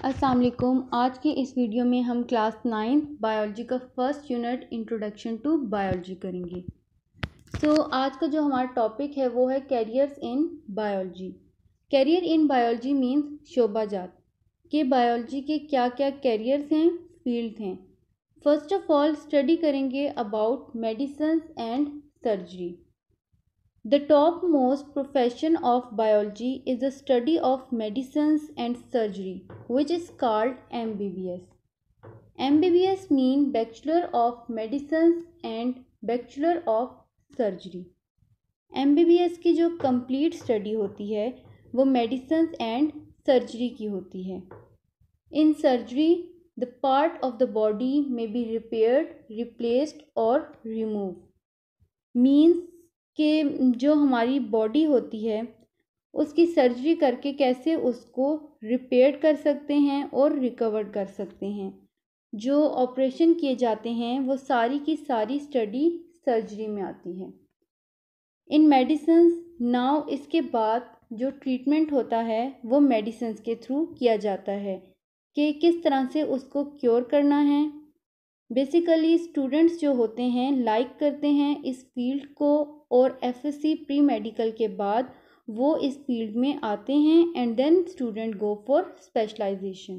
अस्सलाम वालेकुम। आज के इस वीडियो में हम क्लास 9 बायोलॉजी का first unit introduction to biology करेंगे। आज का जो हमारा टॉपिक है वो है careers in biology. Career in biology means शोबाजात कि बायोलॉजी के क्या क्या कैरियर्स हैं, फील्ड हैं। फर्स्ट ऑफ ऑल स्टडी करेंगे about medicine and surgery. The topmost profession of biology is the study of medicines and surgery, which is called MBBS. MBBS means Bachelor of Medicines and Bachelor of Surgery. MBBS की जो complete study होती है वो medicines and surgery की होती है। In surgery, the part of the body may be repaired, replaced or removed. Means कि जो हमारी बॉडी होती है उसकी सर्जरी करके कैसे उसको रिपेयर कर सकते हैं और रिकवर कर सकते हैं। जो ऑपरेशन किए जाते हैं वो सारी की सारी स्टडी सर्जरी में आती है। इन मेडिसिन्स नाउ इसके बाद जो ट्रीटमेंट होता है वो मेडिसिन्स के थ्रू किया जाता है कि किस तरह से उसको क्योर करना है। बेसिकली स्टूडेंट्स जो होते हैं लाइक करते हैं इस फील्ड को और एफएससी प्री मेडिकल के बाद वो इस फील्ड में आते हैं and then student go for specialisation.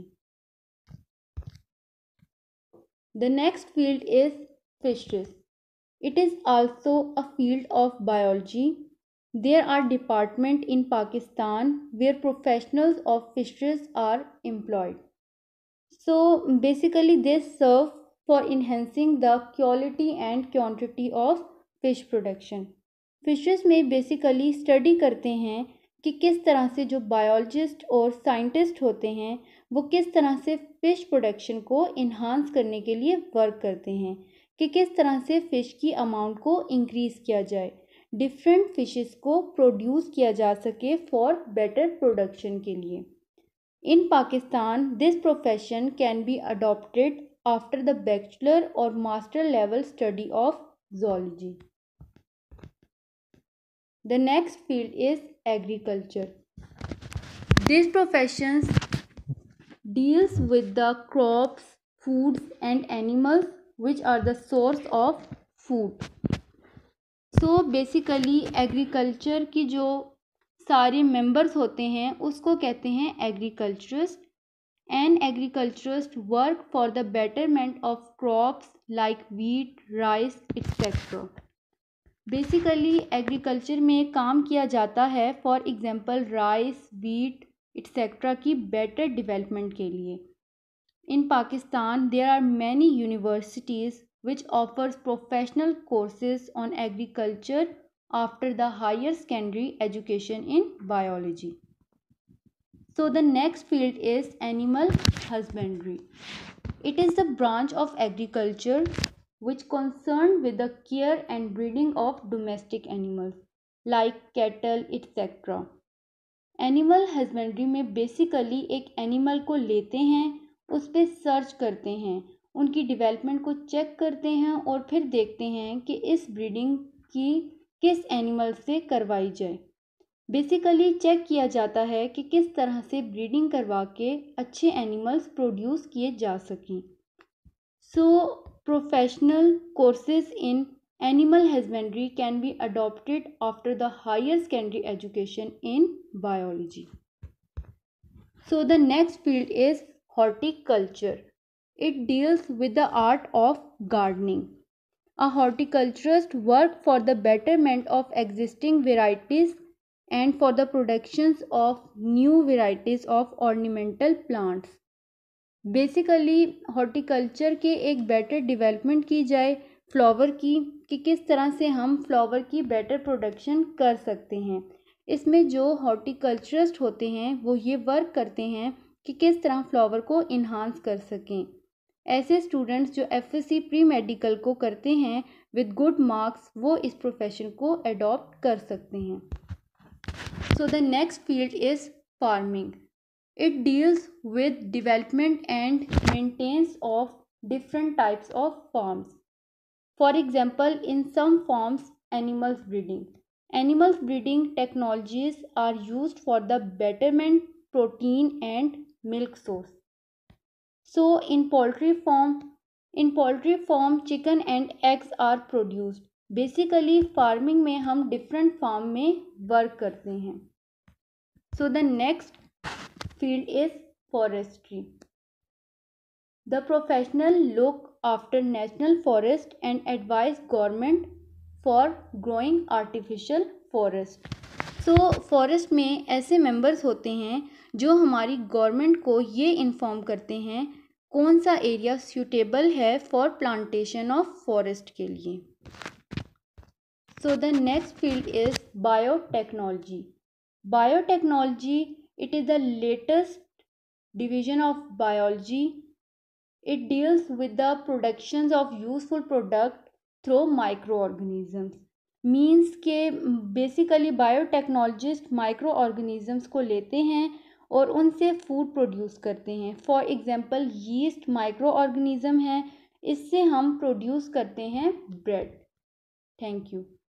The next field is fisheries. It is also a field of biology. There are department in Pakistan where professionals of fisheries are employed. So basically they serve for enhancing the quality and quantity of fish production. Fishes में basically study करते हैं कि किस तरह से जो biologist और scientist होते हैं वो किस तरह से फ़िश प्रोडक्शन को इन्हांस करने के लिए वर्क करते हैं कि किस तरह से फ़िश की अमाउंट को इंक्रीज़ किया जाए, डिफरेंट फिशेस को प्रोड्यूस किया जा सके फॉर बेटर प्रोडक्शन के लिए। In Pakistan, this profession can be adopted after the bachelor or master level study of zoology. The next field is agriculture. This profession deals with the crops, foods and animals which are the source of food. So basically agriculture की जो सारे members होते हैं उसको कहते हैं agriculturist. And agriculturist work for the betterment of crops like wheat, rice etcetera. Basically agriculture में काम किया जाता है for example rice, wheat etcetera की बेटर डेवलपमेंट के लिए। In Pakistan there are many universities which offers professional courses on agriculture after the higher secondary education in biology. So the next field is animal husbandry. It is the branch of agriculture which concerned with the care and breeding of domestic animals like cattle etc. Animal husbandry में basically एक animal को लेते हैं, उस पर search करते हैं, उनकी डेवलपमेंट को चेक करते हैं और फिर देखते हैं कि इस ब्रीडिंग की किस एनिमल से करवाई जाए। बेसिकली चेक किया जाता है कि किस तरह से ब्रीडिंग करवा के अच्छे एनिमल्स प्रोड्यूस किए जा सकें। So professional courses in animal husbandry can be adopted after the higher secondary education in biology. So the next field is horticulture. It deals with the art of gardening. A horticulturist works for the betterment of existing varieties and for the productions of new varieties of ornamental plants. Basically, horticulture के एक better development की जाए flower की कि किस तरह से हम फ्लावर की better production कर सकते हैं। इसमें जो horticulturist होते हैं वो ये वर्क करते हैं कि किस तरह फ्लावर को इन्हांस कर सकें। ऐसे स्टूडेंट्स जो एफएससी प्री मेडिकल को करते हैं विद गुड मार्क्स वो इस प्रोफेशन को अडॉप्ट कर सकते हैं। So the next field is farming. It deals with development and maintenance of different types of farms. For example in some farms animals breeding. Animals breeding technologies are used for the betterment protein and milk source. So in poultry farm chicken and eggs are produced. Basically farming में हम different farm में work करते हैं. So the next field is forestry. The professional look after national forest and advise government for growing artificial forest. So forest में ऐसे members होते हैं जो हमारी गवर्नमेंट को ये इन्फॉर्म करते हैं कौन सा एरिया सूटेबल है फॉर प्लांटेशन ऑफ फॉरेस्ट के लिए. So the next field is biotechnology. Biotechnology, it is the latest division of biology. It deals with the productions of useful product through microorganisms. Means के basically biotechnologist microorganisms को लेते हैं और उनसे food produce करते हैं. For example yeast microorganism है, इससे हम प्रोड्यूस करते हैं ब्रेड. Thank you.